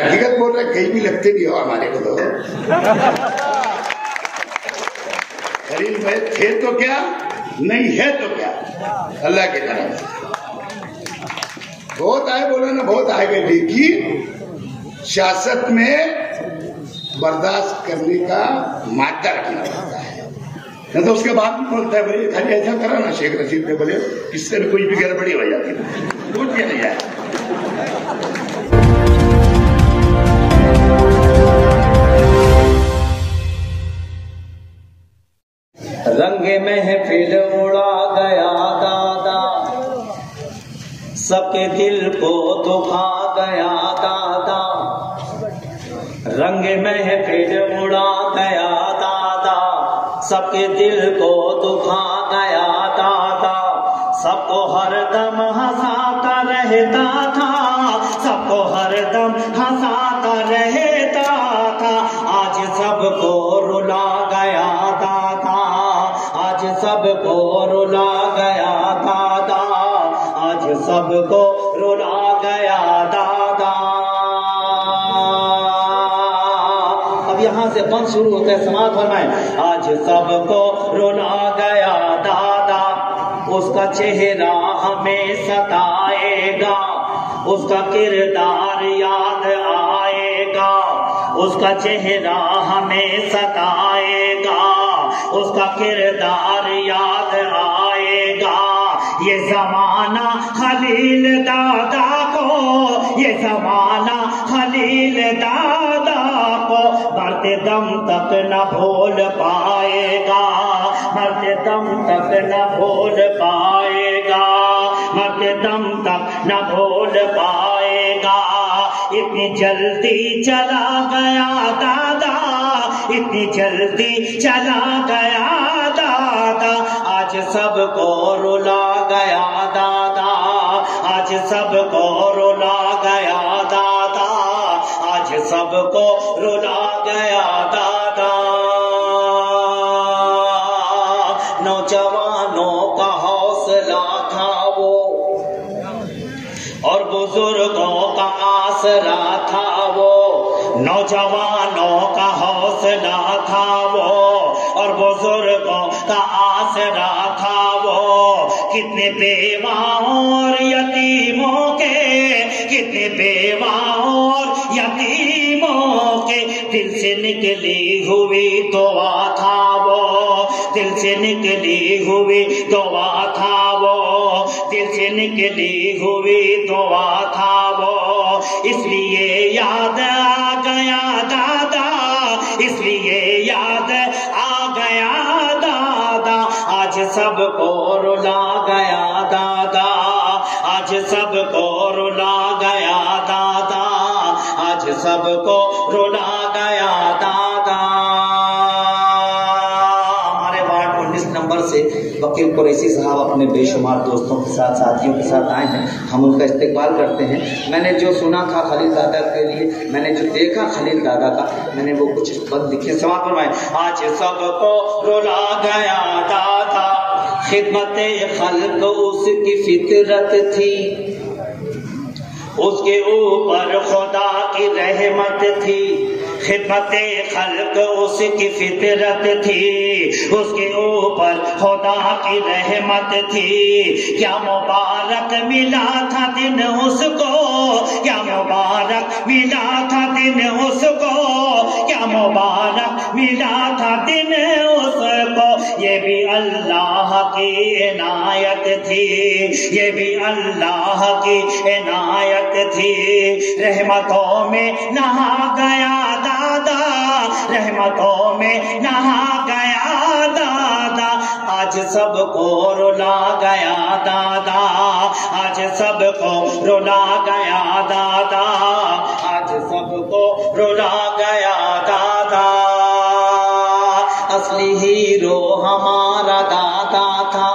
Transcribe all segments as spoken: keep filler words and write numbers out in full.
حقیقت بول رہے کہیں بھی لگتے نہیں ہو ہمارے کو تو خلیل بھائی تھے تو کیا نہیں ہے تو کیا اللہ کے طرف بہت آئے بولو نا بہت آئے گئے لیکن سیاست میں برداشت کرنے کا مادہ رکھنا پڑتا ہے نہ تو اس کے بعد بھی بولتا ہے بھائی خالی ایسا کرا نا شیخ رشید نے بولے اس سے بھی کچھ بھی گڑبڑی ہو جاتی ہے ٹوٹ کے نہیں جائے رنگ محفل اڑا گیا دادا سب کے دل کو دکھا گیا دادا رنگ محفل اڑا گیا دادا سب کے دل کو دکھا گیا دادا سب کو ہر دم ہنساتا رہتا تھا سب کو ہر دم ہنساتا رہتا تھا آج سب کو رلا گیا دادا آج سب کو رلا گیا دادا آج سب کو رلا گیا دادا اب یہاں سے بند شروع ہوتا ہے سماعت فرمائیں آج سب کو رلا گیا دادا اس کا چہرہ ہمیں ستائے گا اس کا کردار یاد آئے گا اس کا چہرہ ہمیں ستائے گا اس کا کردار یاد آئے گا یہ زمانہ خلیل دادا کو یہ زمانہ خلیل دادا کو مرتے دم تک نہ بھول پائے گا مرتے دم تک نہ بھول پائے گا مرتے دم تک نہ بھول پائے گا اتنی جلدی چلا گیا دادا اتنی جلدی چلا گیا دادا آج سب کو رلا گیا دادا آج سب کو رلا گیا دادا آج سب کو رلا گیا دادا نوجوانوں کا حوصلہ تھا وہ اور بزرگوں کا آسرا تھا وہ نوجوانوں کا حوصلہ تھا وہ اور بزرگوں کا آسرا تھا وہ کتنے بیواؤں اور یتیموں کے کتنے بیواؤں اور یتیموں کے دل سے نکلی ہوئی دعا تھا وہ دل سے نکلی ہوئی دعا تھا وہ دل سے نکلی ہوئی دعا تھا وہ اس لیے یاد آ گیا دادا اس لیے یاد آ گیا دادا آج سب کو رلا گیا دادا آج سب کو رلا گیا دادا آج سب کو رلا گیا دادا ہمارے وارڈ انیس نمبر سے وکیل قریشی صاحب اپنے بے شمار دوستوں کے ساتھ ساتھیوں کے ساتھ آئے ہیں ہم ان کا استقبال کرتے ہیں میں نے جو سنا تھا خلیل دادا کے لیے میں نے جو دیکھا خلیل دادا کا میں نے وہ کچھ بند لکھے سماعت فرمائیں آج سب کو رلا گیا دادا خدمت خلق اس کی فطرت تھی اس کے اوپر خدا کی رحمت تھی خدمت خلق اس کی فطرت تھی اس کے اوپر خدا کی رحمت تھی کیا مبارک ملا تھا دن اس کو کیا مبارک ملا تھا دن اس کو کیا مبارک ملا تھا دن اس کو یہ بھی اللہ کی عنایت تھی یہ بھی اللہ کی عنایت تھی رحمتوں میں نہا گیا دادا رحمتوں میں نہا گیا دادا آج سب کو رلا گیا دادا آج سب کو رلا گیا دادا آج سب کو رلا گیا دادا اصلی ہیرو ہمارا دادا تھا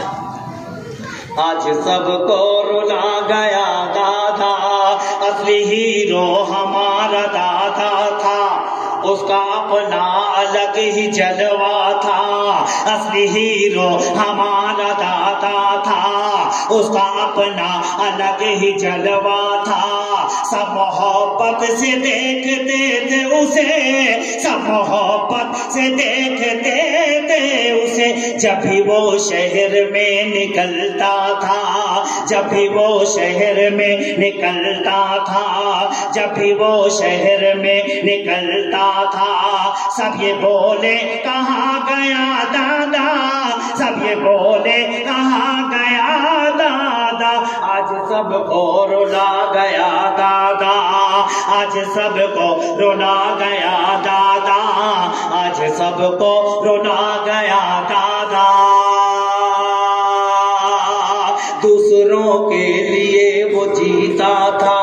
آج سب کو رلا گیا دادا اصلی ہیرو ہمارا دادا تھا اس کا اپنا الگ ہی جلوہ تھا اصلی ہیرو ہمارا دادا تھا اس کا اپنا الگ ہی جلوہ تھا सब मोहब्बत से देखते थे उसे, सब मोहब्बत से देखते थे उसे, जब भी वो शहर में निकलता था, जब भी वो शहर में निकलता था, जब भी वो शहर में निकलता था, सब ये बोले कहाँ गया दादा, सब ये बोले कहाँ गया दादा, आज सबको रुला गया दादा, आज सबको रुला गया दादा, आज सबको रुला गया दादा। दूसरों के लिए वो जीता था,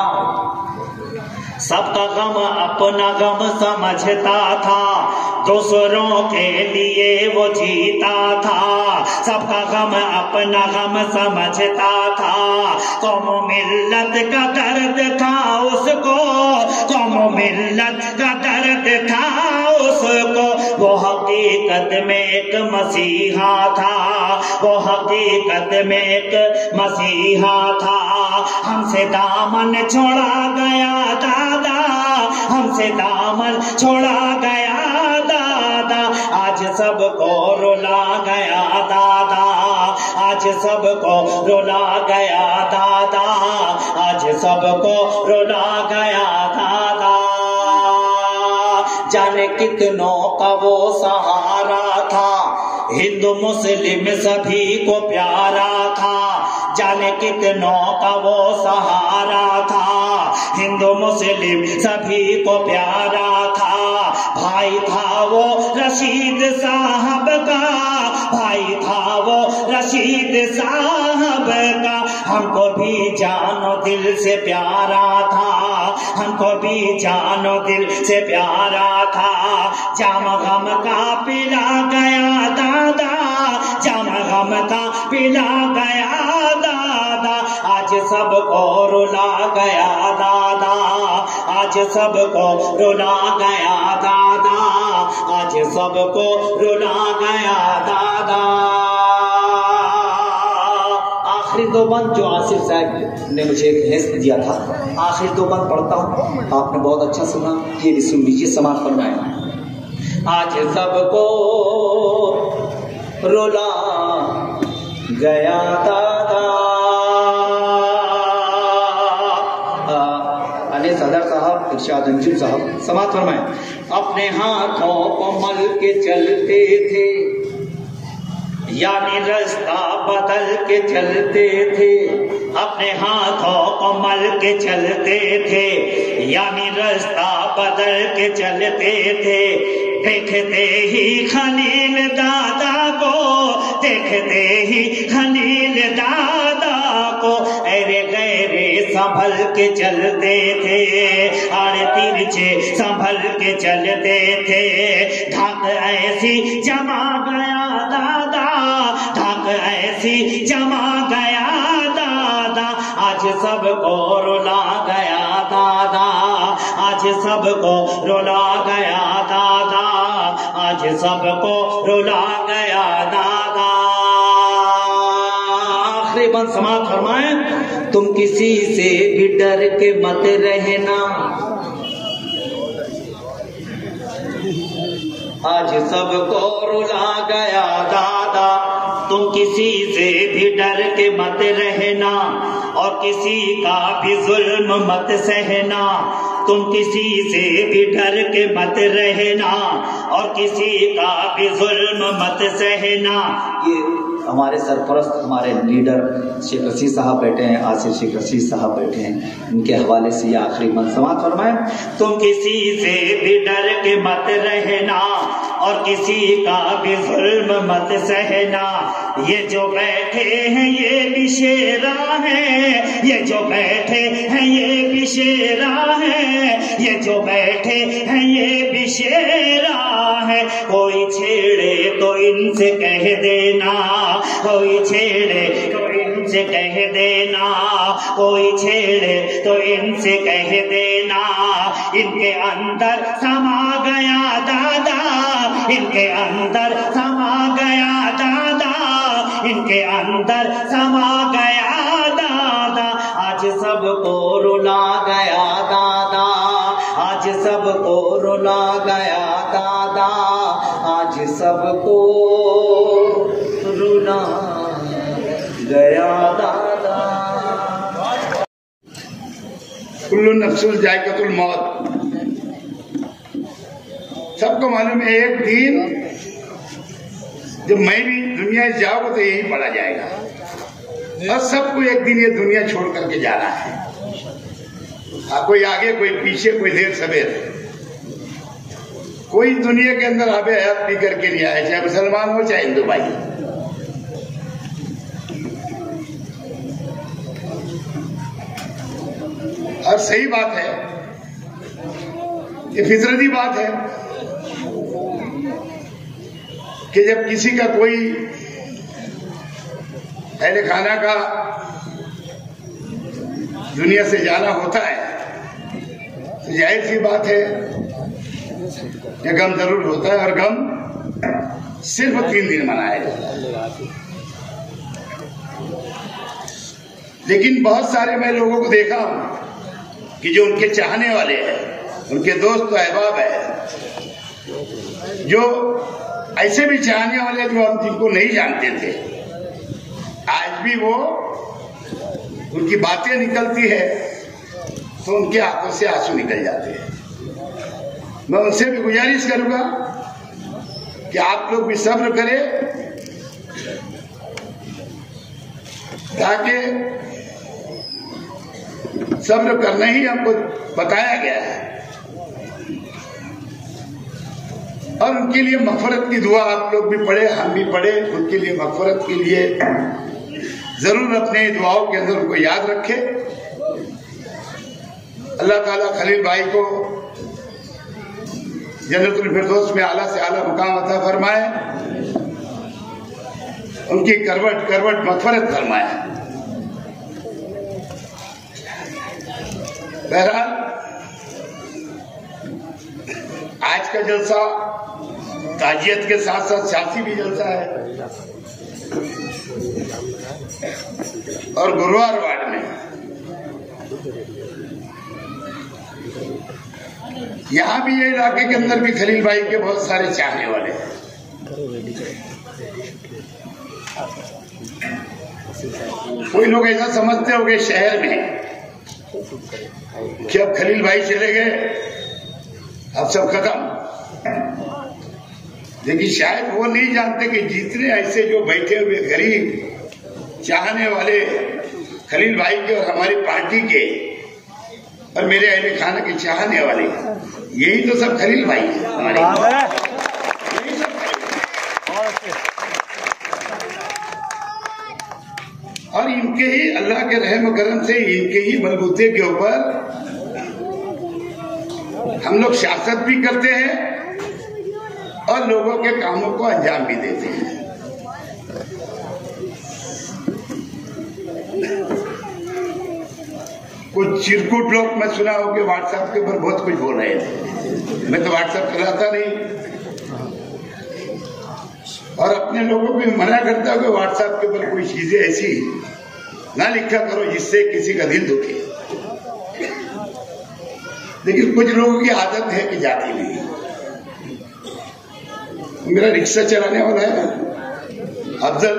सबका गम अपना गम समझता था, दूसरों के लिए वो जीता था, सबका गम अपना गम समझता था। कौम मिल्लत का दर्द था उसको, कौम मिल्लत का दर्द था उसको, वो हकीकत में एक मसीहा था, वो हकीकत में एक मसीहा था। हमसे दामन छोड़ा गया दादा, हमसे दामन छोड़ा गया दादा, आज सबको रुला गया दादा, आज सबको रुला गया दादा, आज सबको रुला गया दादा। जाने कितनों का वो सहारा था, हिंदू मुस्लिम सभी को प्यारा था, जाने कितनों का वो सहारा था, हिंदू मुस्लिम सभी को प्यारा था। भाई था वो रशीद साहब का, भाई था वो रशीद साहब का, हमको भी जानो दिल से प्यारा था, हमको भी जानो दिल से प्यारा था। जाम गम का पिला गया दादा, जाम गम का पिला गया दादा, आज सबको रुला गया दादा, आज सबको रुला गया दादा, आज सबको रुला गया दादा। आखिरी दो बंद जो आसिफ साहब ने मुझे एक हिस्स दिया था, आखिरी दो बंद पढ़ता हूँ, आपने बहुत अच्छा सुना, ये भी सुन लीजिए, समाज फरमाए। आज सबको रुला गया दादा। अली सदर साहब, इरशाद अंजुम साहब, समाज फरमाए। अपने हाथों को मल के चलते थे, यानी रास्ता बदल के चलते थे, अपने हाथों को मल के चलते थे, यानी रास्ता बदल के चलते थे। देखते ही खलील दादा को, देखते ही खलील दादा को, अरे गैरे संभल के चलते थे, आड़े तिरछे संभल के चलते थे। धाक ऐसी जमा गया दादा, धाक ऐसी जमा गया दादा, आज सबको रुला गया दादा, आज सबको रुला गया दादा, आज सबको रुला गया दादा। आखिरी बंद समाप्त फरमाए। तुम किसी से भी डर के मत रहना, आज सबको रुला गया दादा। तुम किसी से भी डर के मत रहना, और किसी का भी जुल्म मत सहना। तुम किसी से भी डर के मत रहना, और किसी का भी जुल्म मत सहना। ये हमारे सरपरस्त, हमारे लीडर शेख रशीद साहब बैठे हैं, आसिफ शेख रशीद साहब बैठे हैं, इनके हवाले से ये आखिरी मन समाप्त फरमाए। तुम किसी से भी डर के मत रहना, और किसी का भी जुल्म मत सहना। ये जो बैठे हैं ये भी शेरा है, ये जो बैठे हैं ये भी शेरा है, ये जो बैठे हैं ये भी शेरा है। कोई छेड़े तो इनसे कह देना, कोई छेड़े तो इनसे कह देना, कोई छेड़े तो इनसे कह देना। इनके अंदर समा गया दादा, इनके अंदर समा गया दादा, इनके अंदर समा गया दादा। आज آج سب کو رلا گیا دادا، آج سب کو رلا گیا دادا، آج سب کو رلا گیا دادا۔ کل نفس ذائقۃ الموت، سب کو معلوم ہے ایک دن جب میں بھی دنیا سے جاؤں گا تو یہی پڑا جائے گا، اور سب کو ایک دن یہ دنیا چھوڑ کر کے جانا ہے، کوئی آگے کوئی پیچھے کوئی دیر سبیر، کوئی دنیا کے اندر آب حیات پی کر کے نہیں آئے، چاہے مسلمان ہو چاہے ہندو بھائی۔ اور صحیح بات ہے، یہ فطرتی بات ہے کہ جب کسی کا کوئی اہل خانہ کا دنیا سے جانا ہوتا ہے تو ظاہر سی بات ہے یہ غم ضرور ہوتا ہے، اور غم صرف تین دن منایا جاتا ہے۔ لیکن بہت سارے میں لوگوں کو دیکھا ہوں کہ جو ان کے چاہنے والے ہیں، ان کے دوست و احباب ہیں، جو ایسے بھی چاہنے والے جو ہم جن کو نہیں جانتے تھے، آج بھی وہ ان کی باتیں نکلتی ہے تو ان کے آنکھوں سے آنسو نکل جاتے ہیں۔ میں ان سے بھی گزارش کروں گا کہ آپ لوگ بھی صبر کریں، تاکہ صبر کرنا ہی ہم کو بتایا گیا ہے، اور ان کے لیے مغفرت کی دعا آپ لوگ بھی پڑھے، ہم بھی پڑھے، ان کے لیے مغفرت کے لیے ضرور اپنے دعاؤں کے اندر ان کو یاد رکھے۔ اللہ تعالیٰ خلیل بھائی کو جنت الفردوس میں اعلیٰ سے اعلیٰ مقام عطا فرمائے، ان کی کروٹ کروٹ مغفرت فرمائے۔ بہرحال آج کا جلسہ تعزیت کے ساتھ ساتھ سیاسی بھی جلسہ ہے، اور گروار وارڈ میں یہاں بھی یہ علاقے کے اندر بھی خلیل بھائی کے بہت سارے چاہنے والے ہیں۔ کوئی لوگ ایسا سمجھتے ہو گے شہر میں کہ اب خلیل بھائی چلے گئے اب سب ختم، لیکن شاید وہ نہیں جانتے کہ جتنے ایسے جو بیٹھے ہوئے غریب چاہنے والے خلیل بھائی کے اور ہماری پارٹی کے اور میرے اہل خانہ کے چاہنے والے، یہی تو سب خلیل بھائی ہیں ہمارے، یہی سب خلیل، اور ان کے ہی اللہ کے رحم و کرم سے ان کے ہی بلبوتے کے اوپر ہم لوگ سیاست بھی کرتے ہیں اور لوگوں کے کاموں کو انجام بھی دیتے ہیں۔ کچھ چرکٹ لوگ میں سنا ہو کہ واٹس ایپ کے اوپر بہت کچھ بول رہے تھے، میں تو واٹس ایپ چلاتا نہیں، اور اپنے لوگوں کو منع کرتا ہوں کہ واٹس ایپ کے اوپر کوئی چیزیں ایسی نہ لکھا کرو جس سے کسی کا دل دکھے، لیکن کچھ لوگوں کی عادت ہے کہ جاتی نہیں۔ میرا رکشہ چلانے والا ہے افضل،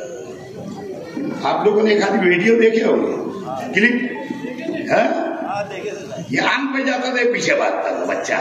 آپ لوگوں نے ایک آدھی ویڈیو دیکھے ہوں گے، کلپ ہے، یہ آنکھ پہ جاتا تھا پیچھے بھاگتا تھا بچہ،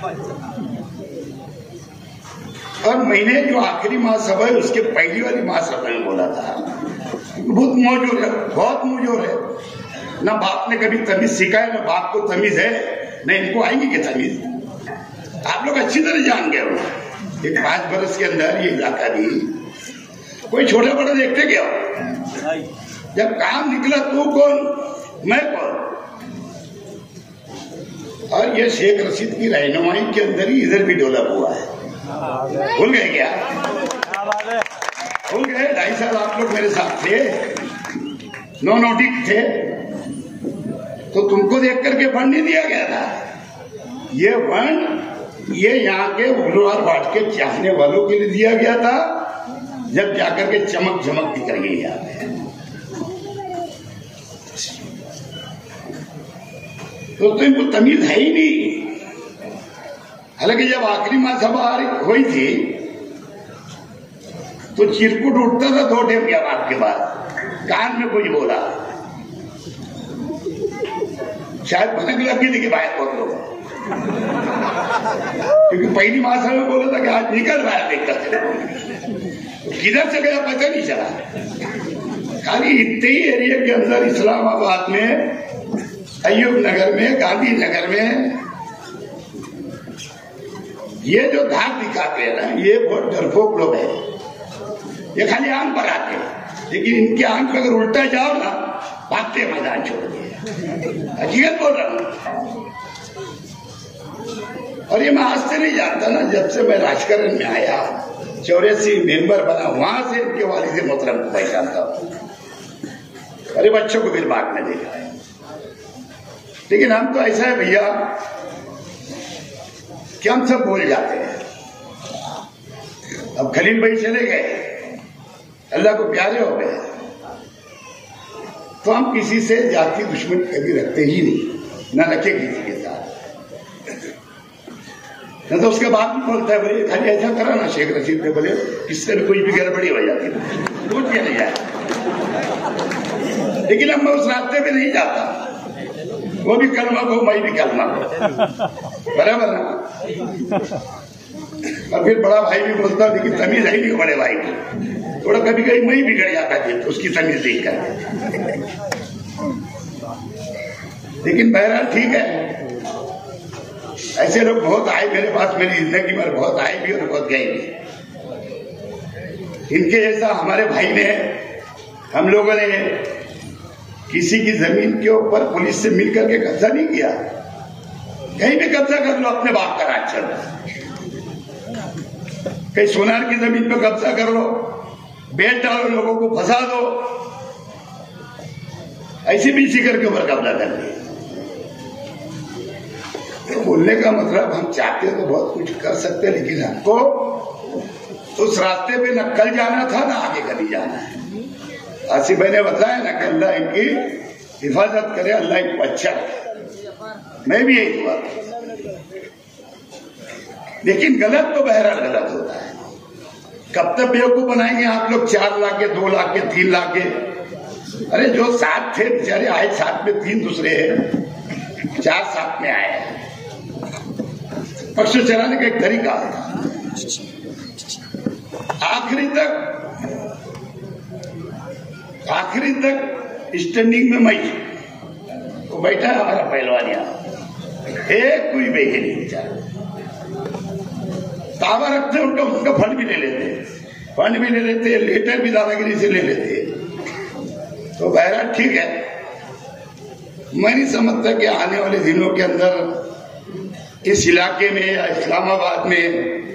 اور میں نے جو آخری مہاسبھا ہے اس کے پہلی والی مہاسبھا میں بولا تھا بہت موجود ہے، بہت موجود ہے، نہ باپ نے کبھی تمیز سکھایا، نہ باپ کو تمیز ہے، نہ ان کو آئیں گی کہ تمیز۔ آپ لوگ اچھی طرح جان گئے ہو ایک پانچ برس کے اندر یہ علاقہ بھی کوئی چھوٹا بڑا دیکھتے کیا ہو، جب کام نکلا تو کون میں کون، اور یہ شیخ رشید کی رہنمائی کے اندر ہی ادھر بھی ڈیولپ ہوا ہے۔ بھول گئے کیا؟ بھول گئے؟ ڈھائی سال آپ لوگ میرے ساتھ تھے، نو نوٹک تھے، تو تم کو دیکھ کر کے فنڈ نہیں دیا گیا تھا، یہ فنڈ یہ یہاں کے گروار واٹ کے چاہنے والوں کے لیے دیا گیا تھا، جب جا کر کے چمک جھمک نکل گئی یہاں پہ۔ تو ان کو تمیز ہے ہی نہیں. حالانکہ جب آخری ماہ سبھا ہوئی تھی تو چرکٹ اٹھتا تھا دو ٹائم کے بعد کے بعد کان میں کچھ بولا, شاید بھنک لگ گئی تھی کہ باہر بہت لوگ, کیونکہ پہلی ماہ سبھا میں بولا تھا کہ آج نکل رہا ہے دیکھ کر کدھر سے گیا پتہ نہیں چلا. خالی اتنے ہی ایریا کے اندر اسلام آباد میں, ایوب نگر میں, گاندھی نگر میں یہ جو دھار دکھاتے ہیں نا, یہ بہت ڈرپوک لوگ ہیں. یہ خالی آنکھ پر آتے ہیں, لیکن ان کے آنکھ پہ اگر الٹا جاؤ نا بھاگتے میدان چھوڑ کے. حقیقت بول رہا ہوں. اور یہ میں آج سے نہیں جانتا نا, جب سے میں راجکرن میں آیا, چوراسی ممبر بنا, وہاں سے ان کے والد محترم کو پہچانتا ہوں. ارے بچوں کو پھر بعد میں دیکھا ہے. لیکن ہم تو ایسا ہے بھیا کہ ہم سب بھول جاتے ہیں. اب خلیل بھائی چلے گئے, اللہ کو پیارے ہو گئے, تو ہم کسی سے ذاتی دشمن کبھی رکھتے ہی نہیں, نہ رکھے کسی کے ساتھ. نہ تو اس کے بعد بھی بولتا ہے بھائی خالی ایسا کرا نا شیخ رشید نے, بولے کس سے بھی کوئی بھی گڑبڑی ہو جاتی پوچھ کے نہیں جائے. لیکن اب میں اس راستے پہ نہیں جاتا, وہ بھی کلمہ کو میں بھی کلمہ کو, برابر نا. اور پھر بڑا بھائی بھی بولتا, لیکن تمیز ہے نہیں بڑے بھائی کی, تھوڑا کبھی کبھی میں بگڑ جاتا تھا اس کی تمیز دیکھ کر. لیکن بہرحال ٹھیک ہے, ایسے لوگ بہت آئے میرے پاس میری زندگی میں, بہت آئے بھی اور بہت گئے بھی. ان کے جیسا ہمارے بھائی نے, ہم لوگوں نے کسی کی زمین کے اوپر پولیس سے مل کر کے قبضہ نہیں کیا. کہیں بھی قبضہ کر لو اپنے باپ کا راج چل رہا, کہیں سونار کی زمین پہ قبضہ کر لو, بیل ڈالو, لوگوں کو پھنسا دو, ایسی بھی اسی کر کے اوپر قبضہ کر لیا. بولنے کا مطلب ہم چاہتے تو بہت کچھ کر سکتے, لیکن ہم کو اس راستے پہ نہ کل جانا تھا نہ آگے کبھی جانا ہے. آصف بھائی نے بتایا نا کہ اللہ ان کی حفاظت کرے, اللہ ان کو اچھا کرے. میں بھی یہی دعا, لیکن غلط تو بہرحال غلط ہوتا ہے. کب تک بیوقوف بنائیں گے آپ لوگ, چار لاکھ کے, دو لاکھ کے, تین لاکھ کے. ارے جو ساتھ تھے بیچارے آئے ساتھ میں, تین دوسرے ہیں, چار ساتھ میں آئے. پکش چلانے کا ایک طریقہ ہے. آخری تک آخری تک اسٹینڈنگ میں میں وہ بیٹھا ہے ہمارا پہلوان یہاں, ایک کوئی بے ہی نہیں بیچارا. دعویٰ رکھتے ان کا, ان کا فنڈ بھی لے لیتے, فنڈ بھی لے لیتے, لیٹر بھی دادا گیری سے لے لیتے. تو بہرحال ٹھیک ہے, میں نہیں سمجھتا کہ آنے والے دنوں کے اندر اس علاقے میں یا اسلام آباد میں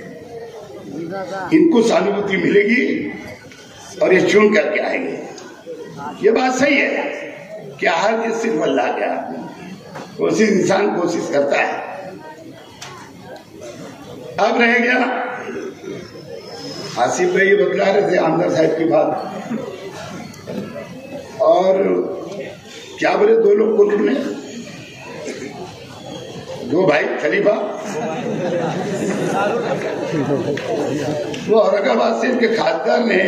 ان کو سہانوبھوتی ملے گی اور یہ چن کر کے آئیں گے. یہ بات صحیح ہے کہ ہر چیز صرف اللہ کے ہاتھ میں, کوشش انسان کوشش کرتا ہے. اب رہ گیا آصف بھائی بتلا رہے تھے آمدر صاحب کی بات, اور کیا بولے دو لوگ کو نے, دو بھائی خلیفہ, وہ اورنگ آباد سے ان کے خاصدار نے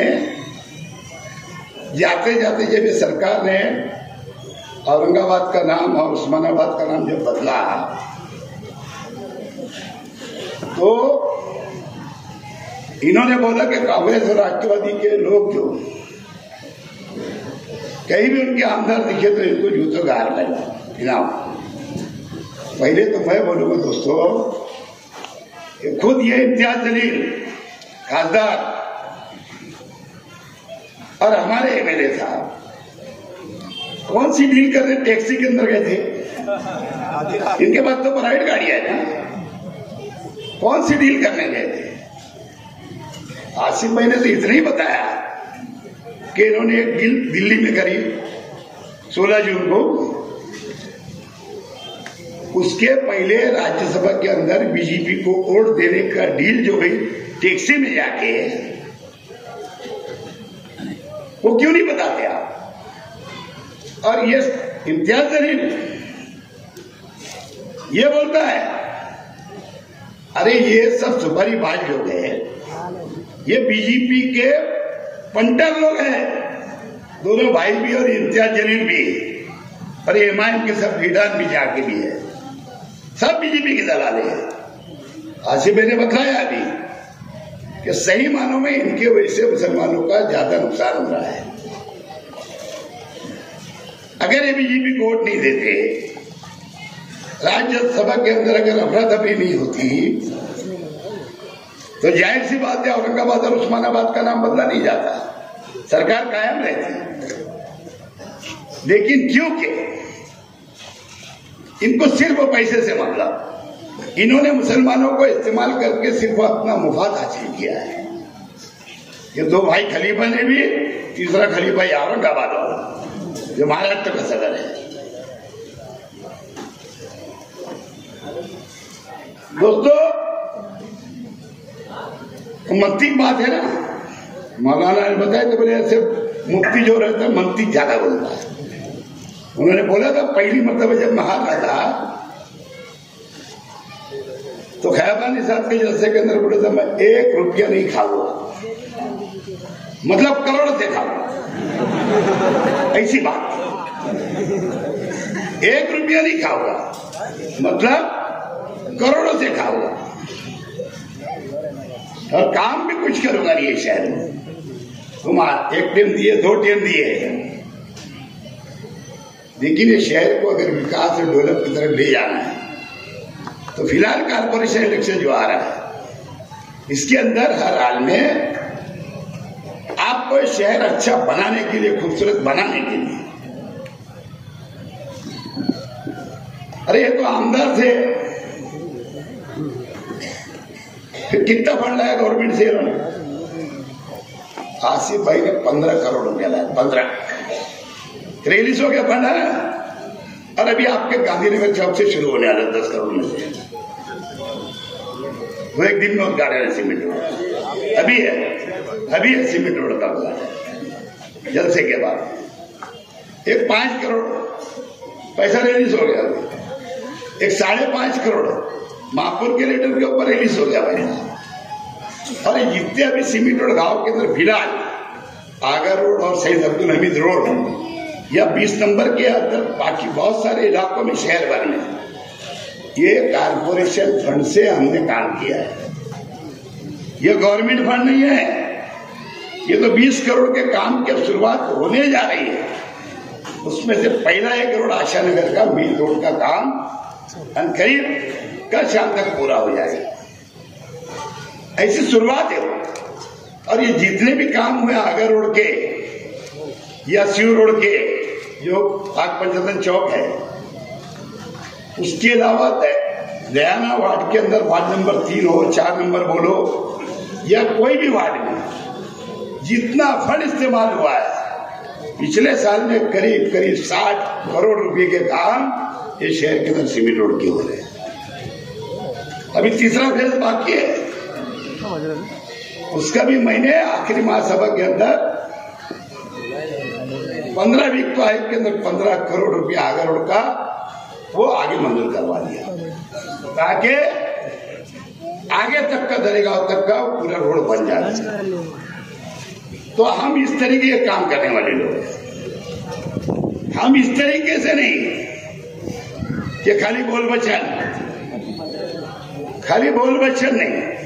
جاتے جاتے جب یہ سرکار نے اورنگ آباد کا نام اور عثمان آباد کا نام جب بدلا تو انہوں نے بولا کہ کانگریس اور راشٹروادی کے لوگ جو کہیں بھی ان کے آمدار دکھے تو ان کو جوتوں کا ہار انعام. پہلے تو میں بولوں گا دوستو کہ خود یہ امتیاز جلیل خاصدار اور ہمارے ایم ایل اے صاحب کون سی ڈیل کر رہے, ٹیکسی کے اندر گئے تھے, ان کے پاس تو پرائیویٹ گاڑی ہے نا, کون سی ڈیل کرنے گئے تھے. آصف بھائی نے تو اتنا ہی بتایا کہ انہوں نے ایک ڈیل دلی میں کری سولہ جون کو, اس کے پہلے راجیہ سبھا کے اندر بی جے پی کو ووٹ دینے کا ڈیل جو گئی ٹیکسی میں جا کے, وہ کیوں نہیں بتاتے آپ. اور یہ امتیاز جلیل یہ بولتا ہے ارے یہ سب سپاری باز لوگ ہیں، یہ بی جے پی کے پنٹر لوگ ہیں، دونوں بھائی بھی اور امتیاز جلیل بھی، اور ایم آئی ایم کے سب لیڈر بھی جا کے بھی ہے، سب بی جے پی کے دلالے ہیں۔ آصف بھائی نے بتایا ابھی کہ صحیح معنوں میں ان کے وجہ سے مسلمانوں کا زیادہ نقصان ہو رہا ہے۔ اگر یہ بی جے پی کو ووٹ نہیں دیتے، راجیہ سبھا کے اندر اگر افراتفری نہیں ہوتی، تو ظاہر سی بات ہے اورنگ آباد اور عثمان آباد کا نام بدلا نہیں جاتا، سرکار قائم رہتی۔ لیکن کیونکہ ان کو صرف پیسے سے مطلب، انہوں نے مسلمانوں کو استعمال کر کے صرف اپنا مفاد حاصل کیا ہے۔ یہ دو بھائی خلیفہ نے بھی، تیسرا خلیفہ یہ اورنگ آباد والا جو مہاراشٹر کا صدر ہے۔ دوستو منطقی بات ہے نا، مولانا نے بتایا کہ بولے ایسے مفتی جو رہتا ہے منطقی زیادہ بولتا ہے۔ انہوں نے بولا تھا پہلی مرتبہ جب میں ہار رہا تھا تو خیابانی صاحب کے جلسے کے اندر بولے تھا میں ایک روپیہ نہیں کھاؤں گا، مطلب کروڑ سے کھاؤں گا، ایسی بات، ایک روپیہ نہیں کھاؤں گا مطلب کروڑوں سے کھاؤں گا، اور کام بھی کچھ کروں گا یہ شہر میں۔ تم ایک ٹیم دیے، دو ٹیم دیے، لیکن یہ شہر کو اگر وکاس اور ڈیولپ کی طرف لے جانا ہے تو فی الحال کارپوریشن الیکشن جو آ رہا ہے اس کے اندر ہر حال میں آپ کو شہر اچھا بنانے کے لیے، خوبصورت بنانے کے لیے، ارے یہ تو آمدار سے پھر کتنا فنڈ لایا گورنمنٹ سے؟ انہوں نے آصف بھائی نے پندرہ کروڑ روپیہ لایا، پندرہ ریلیز ہو گیا فنڈ ہے، اور ابھی آپ کے گاندھی نگر چوک سے شروع ہونے والے دس کروڑ میں سے وہ ایک دن میں ادھارے سیمنٹ روڈ ابھی ہے، ابھی ہے سیمنٹ روڈ کا ادھارے جلسے کے بعد۔ ایک پانچ کروڑ پیسہ ریلیز ہو گیا، ایک ساڑھے پانچ کروڑ ماپور کے لیٹر کے اوپر ریلیز ہو گیا پیسہ، اور جتنے ابھی سیمنٹ روڈ گاؤں کے اندر فی الحال آگا روڈ اور سید عبدالحمید روڈ یا بیس نمبر کے اندر باقی بہت سارے علاقوں میں شہر بھر میں یہ کارپوریشن فنڈ سے ہم نے کام کیا ہے، یہ گورنمنٹ فنڈ نہیں ہے۔ یہ تو بیس کروڑ کے کام کی شروعات ہونے جا رہی ہے، اس میں سے پہلا ایک کروڑ آشا نگر کا میل روڈ کا کام قریب کل شام تک پورا ہو جائے گا، ایسی شروعات ہے۔ اور یہ جتنے بھی کام ہوئے آگا روڈ کے یا سیو روڈ کے جو پاک پنجتن چوک ہے، اس کے علاوہ دیانا وارڈ کے اندر وارڈ نمبر تین ہو، چار نمبر بولو، یا کوئی بھی وارڈ میں جتنا فنڈ استعمال ہوا ہے پچھلے سال میں قریب قریب ساٹھ کروڑ روپے کے کام یہ شہر کے اندر سیمنٹ روڈ کے ہو رہے ہیں۔ ابھی تیسرا فیز باقی ہے، اس کا بھی مہینے آخری ماہ سبھا کے اندر پندرہ ویک تو آئے کے اندر پندرہ کروڑ روپیہ آگا روڈ کا وہ آگے منظور کروا دیا تاکہ آگے تک کا دریاگاؤں تک کا پورا روڈ بن جائے۔ تو ہم اس طریقے کے کام کرنے والے لوگ ہیں، ہم اس طریقے سے نہیں کہ خالی بول بچن، خالی بول بچن نہیں،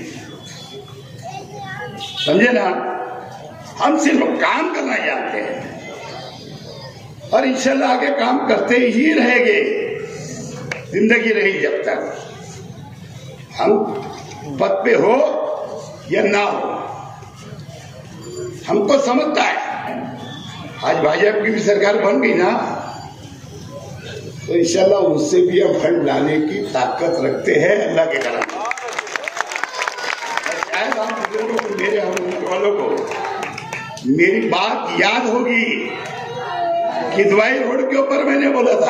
سمجھے نا، ہم صرف کام کرنا جانتے ہیں، اور انشاءاللہ آگے کام کرتے ہی رہیں گے زندگی رہی جب تک، ہم پد پہ ہو یا نہ ہو۔ ہم کو سمجھتا ہے آج بھاجپا کی بھی سرکار بن گئی نا، تو انشاءاللہ اس سے بھی ہم فنڈ لانے کی طاقت رکھتے ہیں اللہ کے کرم۔ شاید آپ بزرگوں کو، میرے ہم والوں کو میری بات یاد ہوگی کہ دوائی روڈ کے اوپر میں نے بولا تھا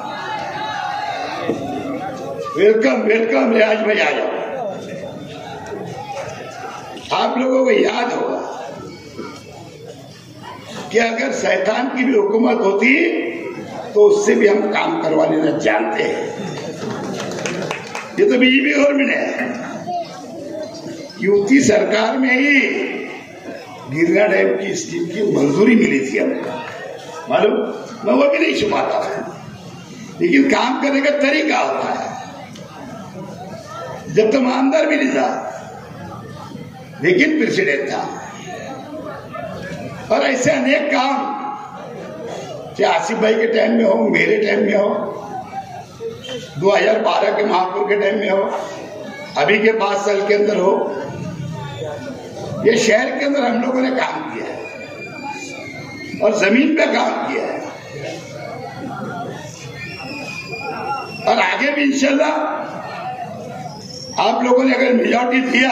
ویلکم ویلکم ریاض بھائی آ جاؤ۔ آپ لوگوں کو یاد ہوگا کہ اگر شیطان کی بھی حکومت ہوتی تو اس سے بھی ہم کام کروا لینا جانتے ہیں، یہ تو بی جے پی گورنمنٹ ہے. یوتی سرکار میں ہی گرنا ڈیم کی اسکیم کی منظوری ملی تھی ہم کو معلوم. میں وہ بھی نہیں چھپاتا لیکن کام کرنے کا طریقہ ہوتا ہے. جب تو ایماندار بھی نہیں تھا لیکن پریسیڈنٹ تھا. اور ایسے انیک کام کہ آصف بھائی کے ٹائم میں ہو, میرے ٹائم میں ہو, دو ہزار بارہ کے مہاپور کے ٹائم میں ہو, ابھی کے پانچ سال کے اندر ہو, یہ شہر کے اندر ہم لوگوں نے کام کیا ہے اور زمین پہ کام کیا ہے. اور آگے بھی انشاءاللہ آپ لوگوں نے اگر میجورٹی دیا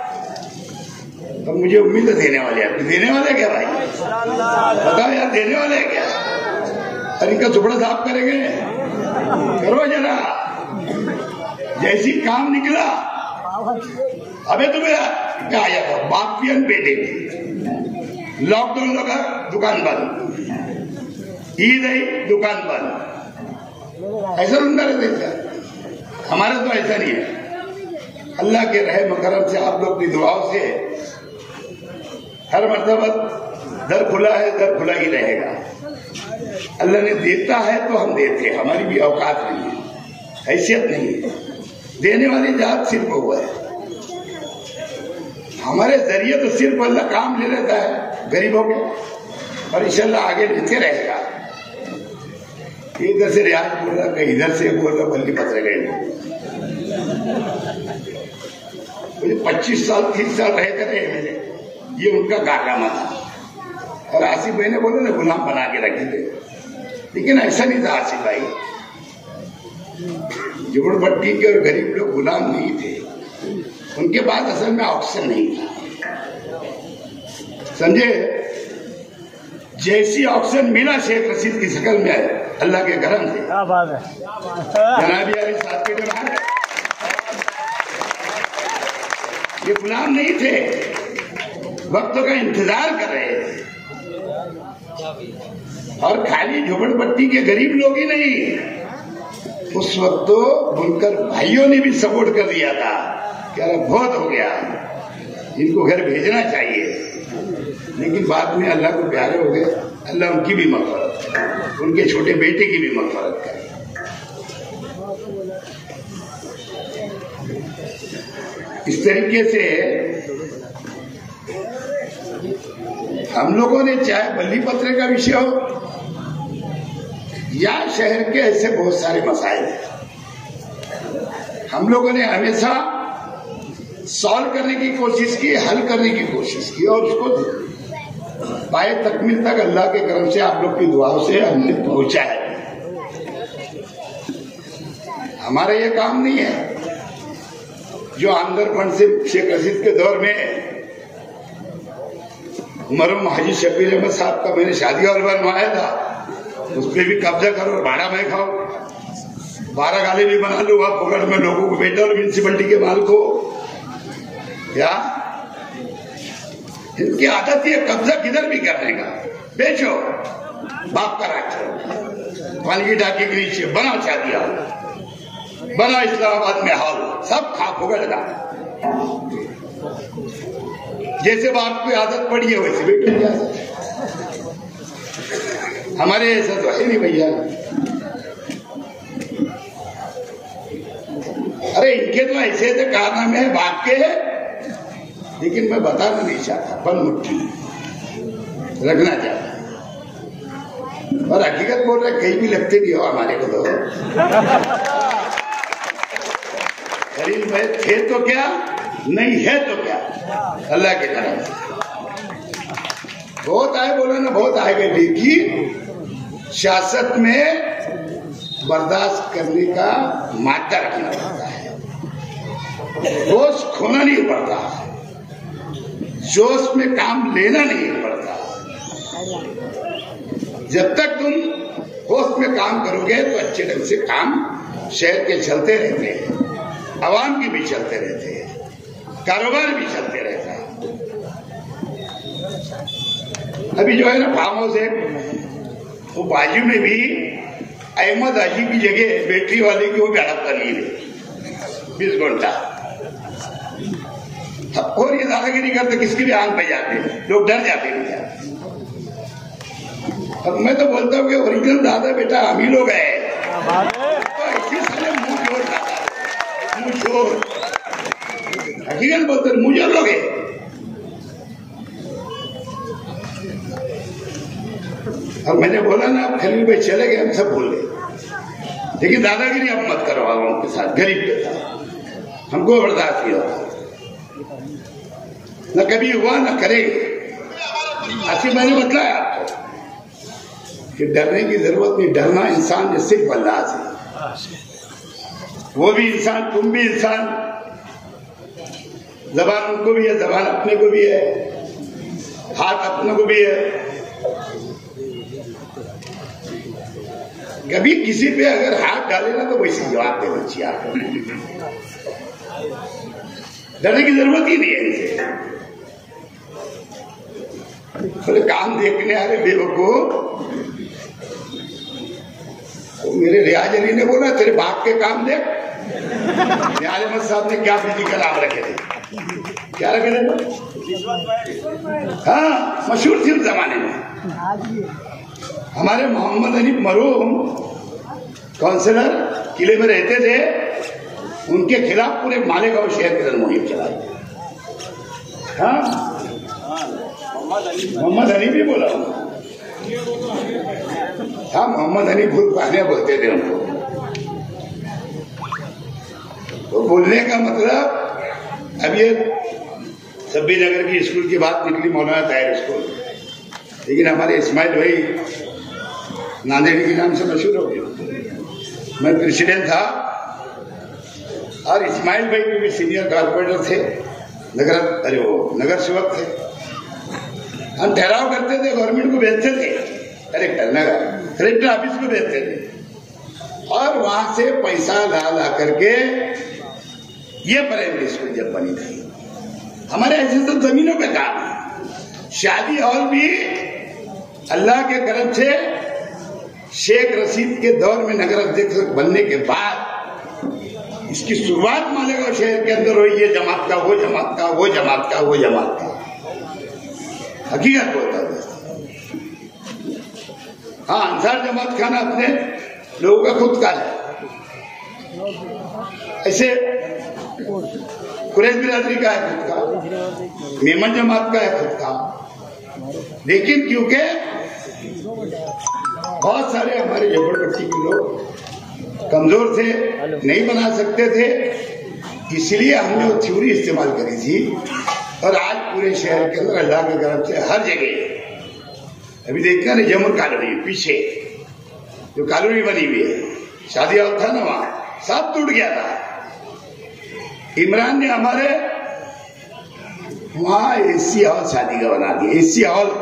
تو مجھے امید ہے دینے والے ہیں. دینے والے کیا بھائی بتاؤ یار, دینے والے ہیں کیا؟ اور ان کا زبڑا صاف کریں گے, کرو ذرا. جیسی کام نکلا ابھی تمہیں کیا آیا تھا باپین بیٹے لاک ڈاؤن لگا دکان بند, عید آئی دکان بند, ایسا رندہ رہتے کیا؟ ہمارا تو ایسا نہیں ہے. اللہ کے رحم و کرم سے آپ لوگ کی دعاؤں سے ہر مرتبہ در کھلا ہے, در کھلا ہی رہے گا. اللہ نے دیتا ہے تو ہم دیتے ہیں, ہماری بھی اوقات نہیں ہے, حیثیت نہیں ہے. دینے والی ذات صرف وہ ہے. ہمارے ذریعے تو صرف اللہ کام لے لیتا ہے غریبوں کے, اور انشاءاللہ آگے لیتے رہے گا. ادھر سے ریاض بول رہا, کہ ادھر سے بول رہا, بلکہ پتھر گئے. پچیس سال تیس سال رہتے رہے میرے, یہ ان کا کارنامہ تھا. اور آصف بھائی نے بولے نا غلام بنا کے رکھے تھے, لیکن ایسا نہیں تھا. آصف بھائی جھوپڑ پٹی کے اور غریب لوگ غلام نہیں تھے. ان کے بعد اصل میں آپشن نہیں تھا, سمجھے. جیسی آپشن ملا شیخ رشید کی شکل میں اللہ کے کرم سے, جناب علی صاحب کے جناب یہ غلام نہیں تھے, وقت کا انتظار کر رہے تھے. اور خالی جھوپڑ پٹی کے غریب لوگ ہی نہیں, اس وقت تو بنکر بھائیوں نے بھی سپورٹ کر دیا تھا کہ ارے بہت ہو گیا, ان کو گھر بھیجنا چاہیے. لیکن بعد میں اللہ کو پیارے ہو گئے. اللہ ان کی بھی مغفرت کرے, ان کے چھوٹے بیٹے کی بھی مغفرت کرے. اس طریقے سے ہم لوگوں نے چاہے بلی پترے کا وشے ہو یا شہر کے ایسے بہت سارے مسائل ہیں, ہم لوگوں نے ہمیشہ سالو کرنے کی کوشش کی, حل کرنے کی کوشش کی, اور اس کو پائے تکمیل تک اللہ کے کرم سے آپ لوگ کی دعاؤں سے ہم نے پہنچا ہے. ہمارا یہ کام نہیں ہے جو آمدر فنڈ سے شیخ رشید کے دور میں مرحوم حاجی شبیر احمد صاحب کا میں نے شادی اور بنوایا تھا, اس پہ بھی قبضہ کرو اور بھاڑا میں کھاؤ, بارہ گالی بھی بنا لوں آپ پکڑ میں لوگوں کو بیٹا اور میونسپلٹی کے مال کو. کیا ان کی عادت یہ قبضہ کدھر بھی کرنے کا, بیچو باپ کا راج کرو, پانی کی ڈاکی کے نیچے بنا شادی ہال, بنا اسلام آباد میں ہال, سب کھا پھگڑ گا. جیسے باپ کو عادت پڑی ہے ویسے بیٹے کی عادت. ہمارے ایسا تو ہے نہیں بھیا. ارے ان کے تو ایسے تھے کارنامے ہیں باپ کے ہیں, لیکن میں بتانا نہیں چاہتا, بند مٹھی رکھنا چاہتا. اور حقیقت بول رہے کہیں بھی لگتے نہیں ہو ہمارے کو تو. غریب میں تھے تو کیا, نہیں ہے تو کیا, اللہ کے طرف بہت آئے بولے نا, بہت آئے گئے. لیکن سیاست میں برداشت کرنے کا مادہ رکھنا پڑتا ہے, جوش کھونا نہیں پڑتا, جوش میں کام لینا نہیں پڑتا. جب تک تم ہوش میں کام کرو گے تو اچھے ڈھنگ سے کام شہر کے چلتے رہتے ہیں, عوام کی بھی چلتے رہتے ہیں, کاروبار بھی چلتے رہتا ہے. ابھی جو ہے نا فارم ہاؤس ہے, وہ بازو میں بھی احمد حاجی کی جگہ بیٹری والے کی وہ بھی ہڑپ کر لی ہے. बीस घंटा। और ये दादागिरी करते किसकी भी आंख पे जाते, लोग डर जाते हैं। अब मैं तो बोलता हूँ कि ओरिजिनल दादा बेटा हम ही लोग हैं, तो ऐसे सारे मुंह जोर दादा, मुंह जोर, हकीकत बोलते मुंह जोर लोग हैं। और मैंने बोला ना, अब खलील भाई चले गए, हम सब भूल गए, लेकिन दादागिरी अब मत करवाओ उनके साथ, गरीब के साथ, हमको बर्दाश्त नहीं होता, न कभी हुआ न करेंगे। ऐसे मैंने बताया आपको कि डरने की जरूरत नहीं, डरना इंसान से सिर्फ अल्लाह से, वो भी इंसान, तुम भी इंसान, जबान उनको भी है, जबान अपने को भी है, हाथ अपने को भी है। कभी किसी पे अगर हाथ डाले ना तो वैसे जवाब दे बच्ची, आप डरने की जरूरत ही नहीं है इनसे। बोले काम देखने आ रहे बेवकूफ, तो मेरे रियाज अली ने बोला तेरे बाप के काम देख। रियाज अहमद साहब ने क्या फिजिकल नाम रखे थे, क्या रखे थे? हाँ, मशहूर थी उस जमाने में। हमारे मोहम्मद हनीफ मरूम काउंसिलर किले में रहते थे, उनके खिलाफ पूरे मालेगांव शहर के अंदर मुहिम चलाई। हाँ, मोहम्मद हनीफ भी बोला, हाँ मोहम्मद हनीफ भूल पाने बोलते थे उनको। तो बोलने का मतलब, अब ये सब्बी नगर की स्कूल की बात निकली, मौलाना ताहिर स्कूल, लेकिन हमारे इस्माइल भाई नांदेड़ के नाम से मशहूर हो गए। मैं प्रेसिडेंट था और इस्माइल भाई भी सीनियर कॉर्पोरेटर थे, नगर अरे वो नगर सेवक थे। हम ठहराव करते थे, गवर्नमेंट को भेजते थे, कलेक्टर नगर कलेक्टर ऑफिस को भेजते थे, और वहां से पैसा ला ला करके ये प्राइमरी स्कूल जब बनी थी, हमारे ऐसे तो जमीनों पे काम है। शादी हॉल भी अल्लाह के करम से शेख रशीद के दौर में नगर अध्यक्ष बनने के बाद इसकी शुरुआत मालेगांव शहर के अंदर हुई है, जमात का वो जमात का वो जमात का वो जमात का, हकीकत होता है। हाँ, अंसार जमात खाना अपने लोगों का खुद का है, ऐसे कुरैश बिरादरी का है खुद का, मेमन जमात का है खुद का, लेकिन क्योंकि बहुत सारे हमारे झोपड़पट्टी के लोग कमजोर थे, नहीं बना सकते थे, इसलिए हमने वो थ्योरी इस्तेमाल करी थी। और आज पूरे शहर के अंदर अल्लाह के करम से हर जगह, अभी देखते हैं जमुर कॉलोनी पीछे जो कॉलोनी बनी हुई है, शादी हॉल था ना, वहां सब टूट गया था। इमरान ने हमारे वहां एसी हॉल शादी का बना दिया, एसी हॉल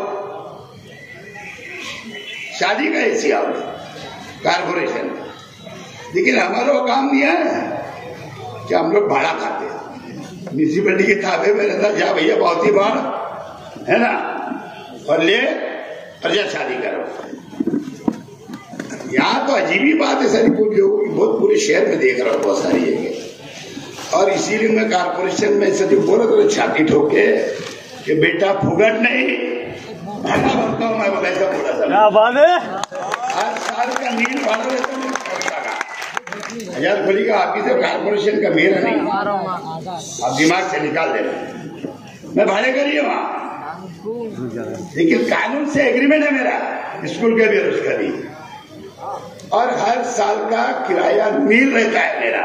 शादी का एसी हॉल कारपोरेशन, लेकिन हमारा वो काम नहीं है कि हम लोग भाड़ा खाते हैं, म्यूनिसिपैलिटी के ताबे में रहता, जा भैया बहुत ही बाढ़ है ना, और ले और जा शादी करो। यहाँ तो अजीब ही बात है सारी, कुछ लोगों की बहुत पूरे शहर में देख रहा हूँ बहुत सारी जगह, और इसीलिए मैं कारपोरेशन में ऐसा जो बोला तो छाती ठोके कि बेटा फुगट नहीं भाड़ा भरता हूँ मैं, बोला ऐसा बोला था। क्या बात है, हर साल का नील भाड़ा रहता है हजार खोली का, आपकी तो कारपोरेशन का मेरा नहीं, आप दिमाग से निकाल देना, मैं भाड़े करिए वहां, लेकिन कानून से एग्रीमेंट है मेरा, स्कूल का भी और उसका भी, और हर साल का किराया नील रहता है मेरा।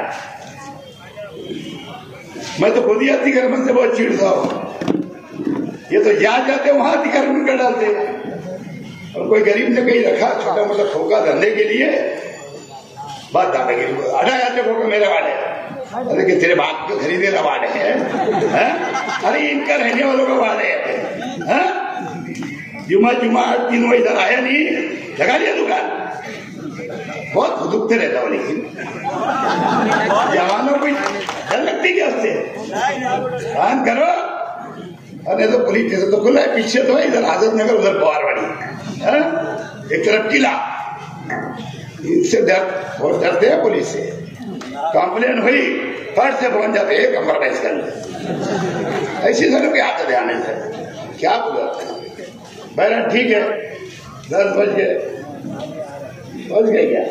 मैं तो खुद ही अतिक्रमण से बहुत चिढ़ता हूँ, ये तो जा जाते वहां अतिक्रमण कर डालते हैं, और कोई गरीब ने कहीं रखा छोटा मोटा ठोका धंधे के लिए, बात दादागिरी को हटा जाते खोका मेरे वाले, अरे कि तेरे बाप के खरीदे का वाड़े है, अरे इनका रहने वालों का वाड़े है, जुमा जुमा तीनों इधर आया नहीं, लगा लिया दुकान, बहुत खुदुकते रहता हूँ, लेकिन जवानों को डर लगती क्या उससे, काम करो, अरे तो पुलिस स्टेशन तो खुला है, पीछे तो है, इधर आजत नगर उधर पवारवाड़ी, एक तरफ किला, इनसे डर बहुत डरते हैं पुलिस से। कंप्लेन हुई फट से पहुंच जाते हैं कमर में इसके अंदर। ऐसी सर के हाथ ध्यान से क्या बहरहाल ठीक है, दस बज गए पहुंच गए क्या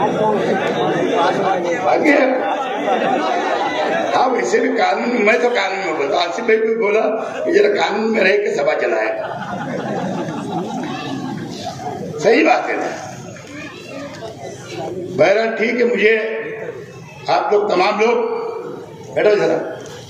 आगे। हाँ वैसे भी कानून, मैं तो कानून में बोलता, आसिफ भाई भी बोला कि जरा कानून में रह के सभा चलाए, सही बात है ना। बहरहाल ठीक है, मुझे आप लोग तमाम लोग बैठो जरा।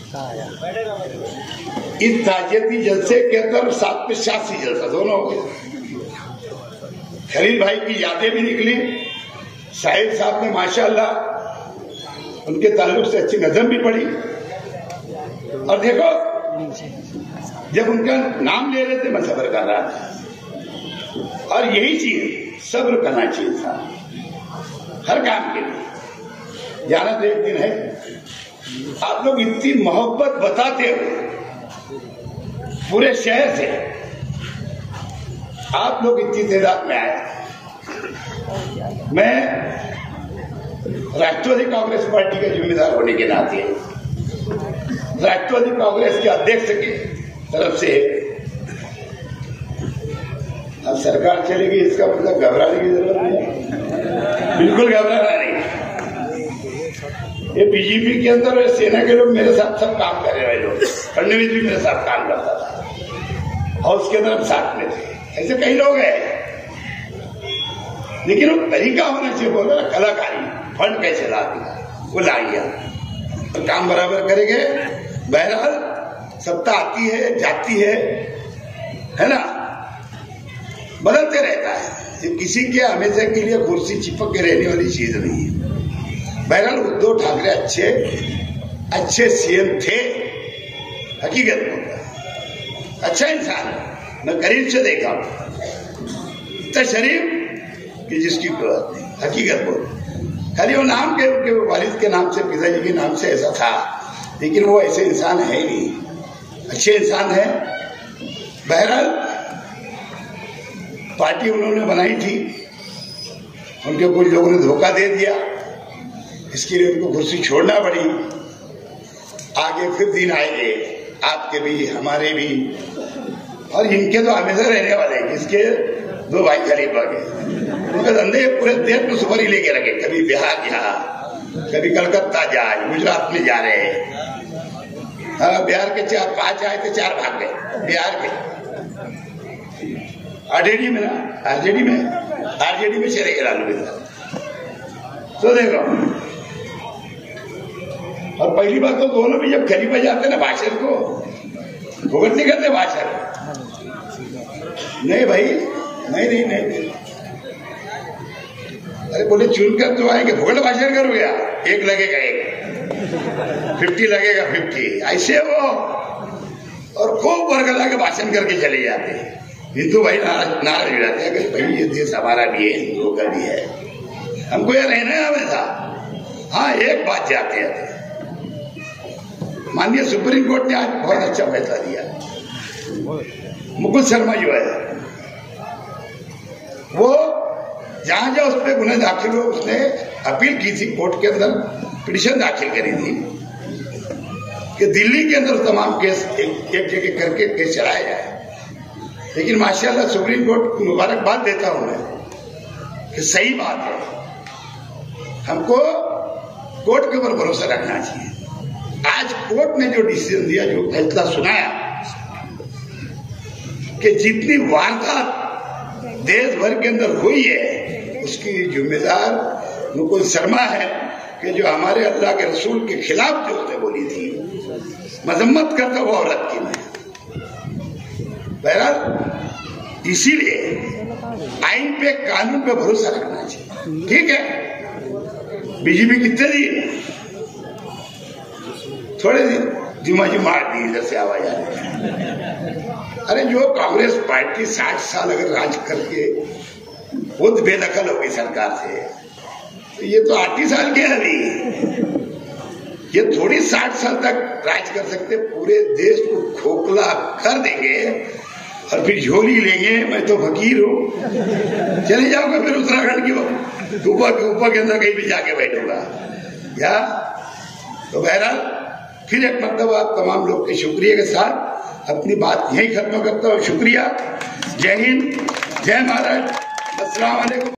इस ताजियती जलसे के अंदर साथ में शासी जलसा दोनों हो गए। खलील भाई की यादें भी निकली, साहिब साहब ने माशाअल्लाह उनके ताल्लुक से अच्छी नज़म भी पढ़ी। और देखो जब उनका नाम ले रहे थे मैं सब्र कर रहा था, और यही चीज सब्र करना चाहिए था हर काम के लिए। जाना तो एक दिन है, आप लोग इतनी मोहब्बत बताते हो पूरे शहर से, आप लोग इतनी तादाद में आए। मैं राष्ट्रवादी कांग्रेस पार्टी का जिम्मेदार होने के नाते राष्ट्रवादी कांग्रेस के अध्यक्ष की तरफ से अब सरकार चलेगी इसका मतलब घबराने की जरूरत नहीं है, बिल्कुल घबराना नहीं। ये बीजेपी के अंदर सेना के लोग मेरे साथ सब काम कर रहे हैं, लोग फडणवीस भी मेरे साथ काम करता था और उसके अंदर हम साथ में थे, ऐसे कई लोग हैं। लेकिन वो तरीका होना चाहिए, बोलो ना कलाकारी, फंड कैसे ला दिया वो लाइया तो काम बराबर करेंगे। बहरहाल सत्ता आती है जाती है, है ना, बदलते रहता है, ये किसी के हमेशा के लिए कुर्सी चिपक के रहने वाली चीज नहीं है। बहरहाल उद्धव ठाकरे अच्छे अच्छे सीएम थे, हकीकत में अच्छा इंसान है, मैं करीब से देखा इतना शरीफ कि जिसकी बात नहीं, हकीकत बोल। खाली वो नाम के उनके वालिद के नाम से, पिताजी के नाम से ऐसा था, लेकिन वो ऐसे इंसान है ही नहीं, अच्छे इंसान है। बहरहाल पार्टी उन्होंने बनाई थी, उनके कुछ लोगों ने धोखा दे दिया, इसके लिए उनको कुर्सी छोड़ना पड़ी। आगे फिर दिन आएंगे आपके भी हमारे भी, और इनके तो हमेशा रहने वाले हैं। इसके दो भाई खलीफा के, उनके धंधे पूरे देश में सुपर ही लेके रखे, कभी बिहार जा, कभी कलकत्ता जा, गुजरात में जा रहे हैं। हाँ, बिहार के चार पांच आए थे, चार भाग गए बिहार के। आरजेडी में ना, आरजेडी में आरजेडी में चले गए लालू प्रसाद। तो देखो, और पहली बात तो दोनों भी जब खलीफा जाते ना भाषण को भुगत नहीं करते भाषण, नहीं भाई नहीं नहीं नहीं, अरे बोले चुनकर तो आएंगे, भुगत भाषण करोगे, एक लगेगा एक, फिफ्टी लगेगा फिफ्टी, ऐसे वो और खूब बरगला के भाषण करके चले जाते हैं। हिंदू भाई नाराज नाराज हो जाते हैं कि भाई ये देश हमारा भी है, हिंदुओं का भी है, हमको यह रहना है हमेशा। हाँ, एक बात जाते हैं, माननीय सुप्रीम कोर्ट ने आज बहुत अच्छा फैसला दिया। मुकुल शर्मा जो है वो जहां जहां उस पर गुनाह दाखिल हुआ, उसने अपील की थी, कोर्ट के अंदर पिटीशन दाखिल करी थी कि दिल्ली के अंदर तमाम केस एक, एक जगह करके केस चलाया जाए। लेकिन माशाल्लाह सुप्रीम कोर्ट को मुबारकबाद देता हूं मैं कि सही बात है, हमको कोर्ट के ऊपर भरोसा रखना चाहिए। आज कोर्ट ने जो डिसीजन दिया, जो फैसला सुनाया कि जितनी वारदात देश भर के अंदर हुई है उसकी जिम्मेदार मुकुल शर्मा है, कि जो हमारे अल्लाह के रसूल के खिलाफ जो उसने बोली थी, मजम्मत करता हुआ औरत की मैं। बहरहाल इसीलिए आइन पे, कानून पे भरोसा रखना चाहिए। ठीक है, बीजेपी कितने दिन थोड़े दिन जिमाजी मार दी, इधर से आवाज आ रही। अरे जो कांग्रेस पार्टी साठ साल अगर राज करके खुद बेदखल हो गई सरकार से, तो ये तो आठ ही साल के अभी, ये थोड़ी साठ साल तक राज कर सकते, पूरे देश को खोखला कर देंगे और फिर झोली लेंगे, मैं तो फकीर हूं, चले जाओगे फिर उत्तराखंड की गुफा के ऊपर के अंदर कहीं भी जाके बैठूंगा। या تو بہرحال پھر ایک مرتبہ آپ تمام لوگ کے شکریہ کے ساتھ اپنی بات یہیں ختم کرتا ہوں. شکریہ. جے ہند، جے مہاراشٹر، السلام علیکم.